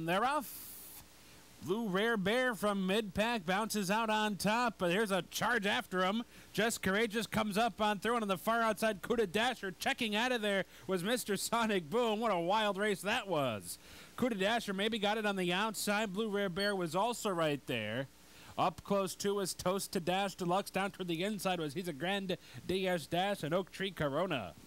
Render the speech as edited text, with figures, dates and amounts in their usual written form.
they're off. Blue Rare Bear from mid-pack bounces out on top, but here's a charge after him. Just Courageous comes up on throw, and on the far outside, Cuda Dasher checking out of there was Mr. Sonic Boom. What a wild race that was. Cuda Dasher maybe got it on the outside. Blue Rare Bear was also right there. Up close to was Toast to Dash Deluxe. Down toward the inside was He's a Grand Diaz Dash and Oak Tree Corona.